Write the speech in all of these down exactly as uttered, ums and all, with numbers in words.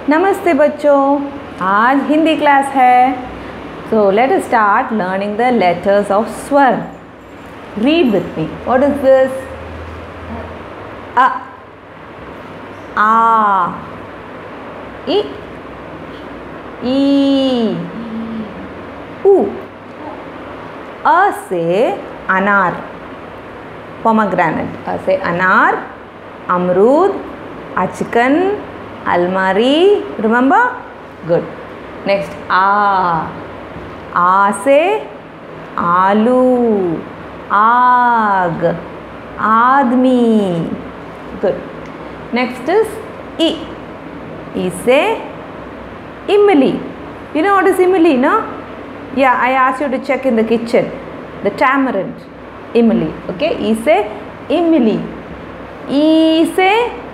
नमस्ते बच्चों, आज हिंदी क्लास है. So let us start learning the letters of स्वर. Read with me. What is this? A, A, I, I, U. A से अनार, pomegranate. A से अनार, अमरूद, अचकन, अलमारी. Remember? Good. Next, आ. आ से आलू, आग, आदमी. Good. Next is I. I से इमली. You know what is imli, no? Yeah, I asked you to check in the kitchen. The tamarind, imli. Okay, I से इमली. I से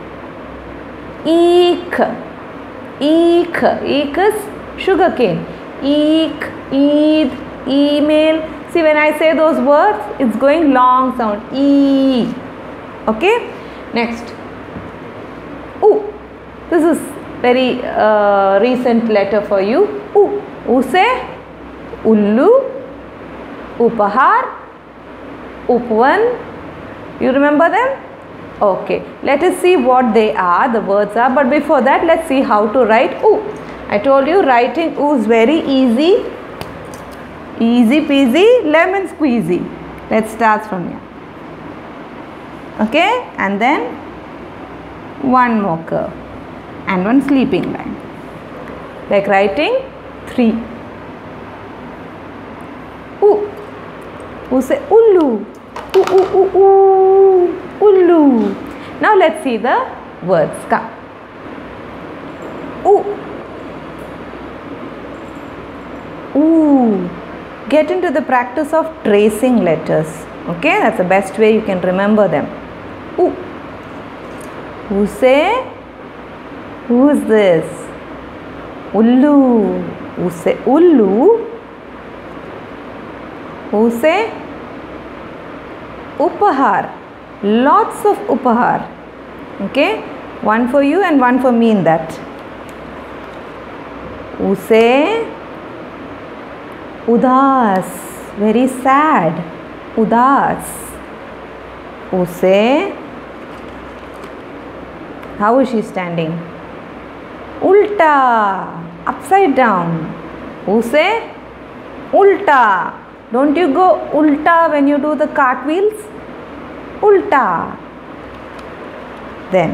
ईख. ईख. ईख is sugar cane. Eek, eid, email. See, when I say those words, it's going long sound. E. Okay. Next. U. This is very uh, recent letter for you. U. U से उल्लू, उपहार, उपवन. You remember them? Okay. Let us see what they are. The words are. But before that, let's see how to write U. I told you writing U is very easy. Easy peasy, lemon squeezy. Let's start from here. Okay, and then one more curve and one sleeping line. Like writing three. U. U say ullu. U u u u. Ullu. Now let's see the words. Come. U. Ooh, get into the practice of tracing letters. Okay, that's the best way you can remember them. Ooh, who say? Who is this? Ullu. Who say ullu? Who say? Upahar. Lots of upahar. Okay, one for you and one for me in that. Who say? Udas, very sad. Udas. Use. How is she standing? Ulta, upside down. Use. Ulta. Don't you go ulta when you do the cartwheels? Ulta. Then.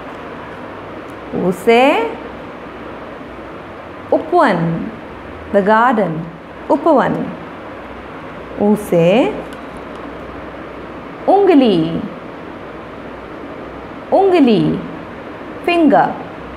Use. Upwan, the garden. Upavan. U से ungli. Ungli, finger.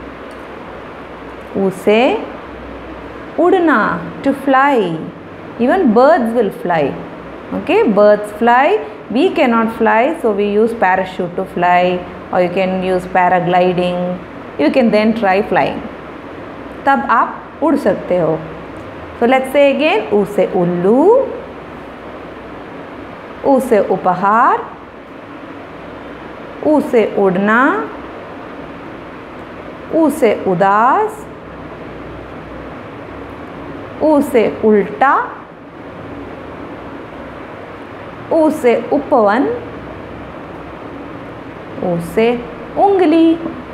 U से udna, to fly. Even birds will fly. Okay, birds fly. We cannot fly, so we use parachute to fly, or you can use paragliding. You can then try flying. तब आप उड़ सकते हो. So let's say again, U से उल्लू, U से उपहार, U से उड़ना, U से उदास, U से उल्टा, U से उपवन, U से उंगली.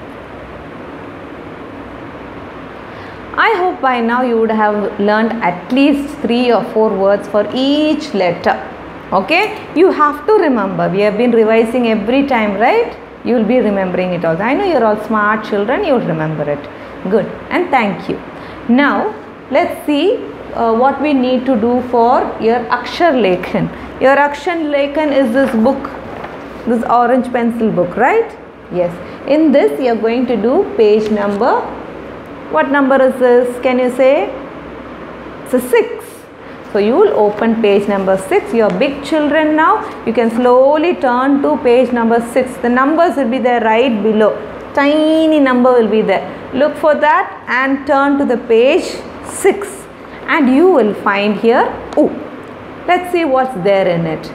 I hope by now you would have learned at least three or four words for each letter. Okay, you have to remember. We have been revising every time, right? You will be remembering it also. I know you are all smart children, you will remember it. Good, and thank you. Now let's see uh, what we need to do for your Akshar Lekhan. Your Akshar Lekhan is this book, this orange pencil book, right? Yes. In this you are going to do page number. What number is this? Can you say? It's a six. So you will open page number six. You are big children now. You can slowly turn to page number six. The numbers will be there right below. Tiny number will be there. Look for that and turn to the page six. And you will find here U. Let's see what's there in it.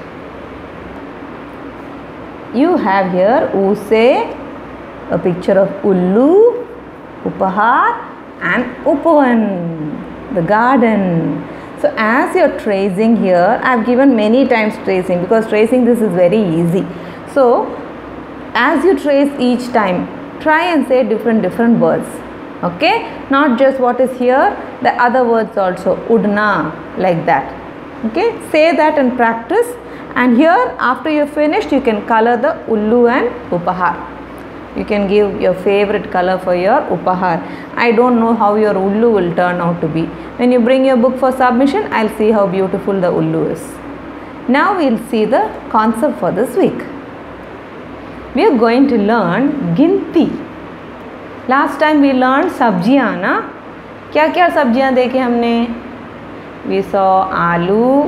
You have here U say a picture of Ullu. Upahar and Upavan, the garden. So as you're tracing here, I've given many times tracing because tracing this is very easy. So as you trace each time, try and say different different words. Okay, not just what is here, the other words also, udna, like that. Okay, say that and practice. And here after you're finished, you can color the ullu and upahar. You can give your favorite color for your upahar. I don't know how your ullu will turn out to be. When you bring your book for submission, I'll see how beautiful the ullu is. Now we'll see the concept for this week. We are going to learn ginti. Last time we learned sabjiyan, ना? क्या क्या सब्जियां देखे हमने? We saw आलू,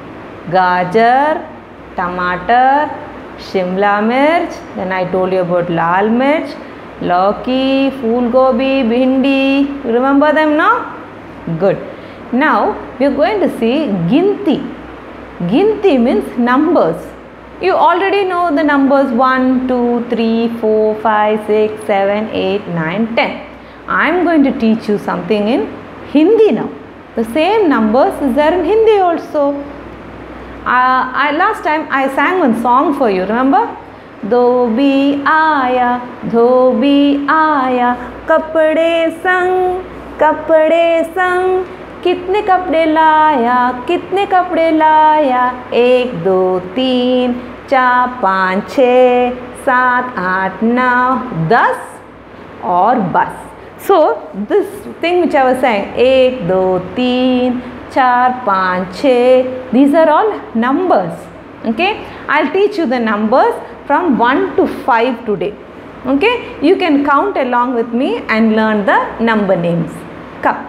गाजर, टमाटर, शिमला मिर्च. Then I told you about लाल मिर्च, लौकी, फूल गोभी, भिंडी. You remember them now? Good. Now we are going to see ginti. Ginti means numbers. You already know the numbers one, two, three, four, five, six, seven, eight, nine, ten. I am going to teach you something in Hindi now. The same numbers is there in Hindi also. Uh, I, last time I sang one song for you, remember? Dhobi aaya, dhobi aaya, kapde sang, kapde sang. कितने कपड़े लाया, कितने कपड़े लाया, एक दो तीन चार पाँच छः सात आठ नौ दस और बस. So this thing which I was saying, एक दो तीन चार पाँच छः, these are all numbers. Okay, I'll teach you the numbers from one to five today. Okay, you can count along with me and learn the number names. Come.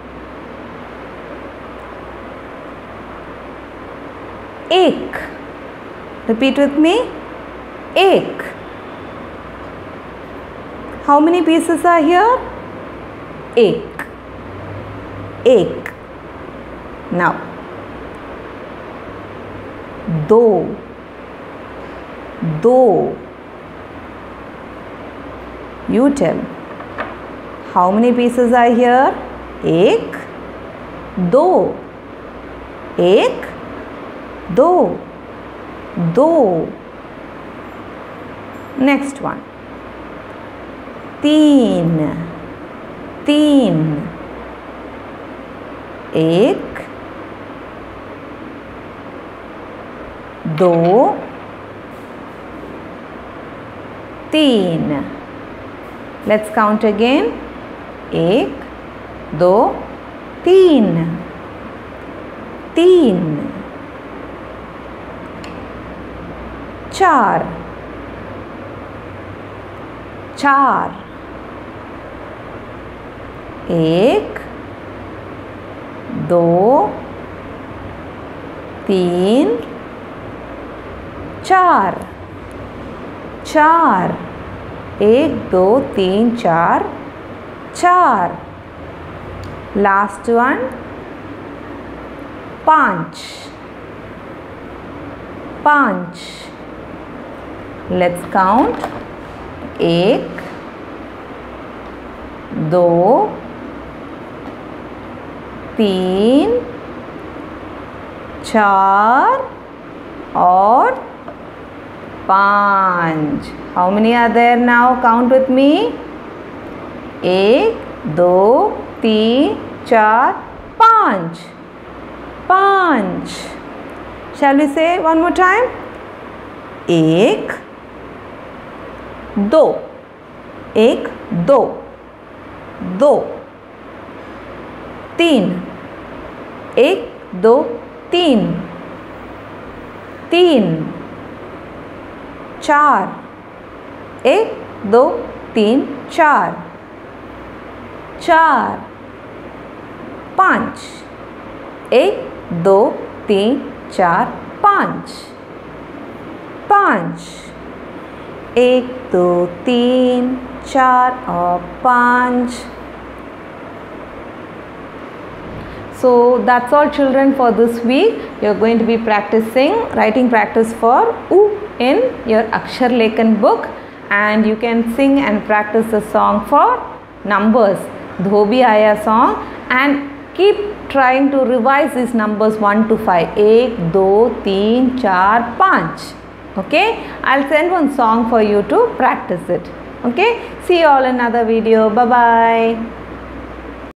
एक. Repeat with me. एक. How many pieces are here? एक. एक. Now. दो. दो. You tell. How many pieces are here? एक. दो. एक. दो. दो. Next one. तीन. तीन. एक. दो. तीन. Let's count again. एक. दो. तीन. तीन. चार. चार. एक. दो. तीन. चार. चार. एक दो तीन चार. चार. Last one. पाँच. पाँच. Let's count. एक. दो. तीन. चार. और पाँच. How many are there now? Count with me. एक. दो. तीन. चार. पाँच. पाँच. Shall we say one more time? एक. दो. एक. दो. दो. तीन. एक. दो. तीन. तीन. चार. एक. दो. तीन. चार. चार. पाँच. एक. दो. तीन. चार. पाँच. पाँच. एक. दो. तीन. चार और पाँच. So that's all children for this week. You are going to be practicing writing practice for U in your Akshar Lekhan book, and you can sing and practice the song for numbers, Dhobi Aaya song, and keep trying to revise these numbers one to five. एक, दो, तीन, चार, पाँच. Okay, I'll send one song for you to practice it. Okay, see you all in another video. Bye bye.